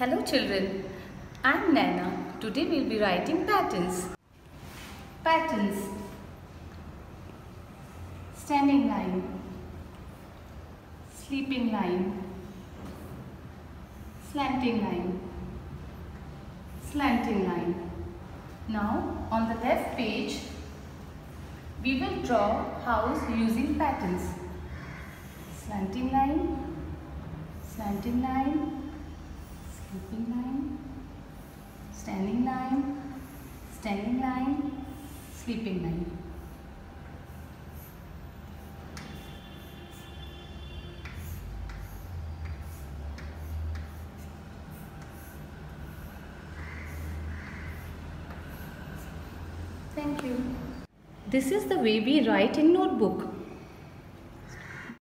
Hello children, I am Naina. Today we will be writing patterns. Patterns. Standing line, sleeping line, slanting line, slanting line. Now on the left page, we will draw house using patterns. Slanting line, sleeping line, standing line, sleeping line. Thank you. This is the way we write in notebook.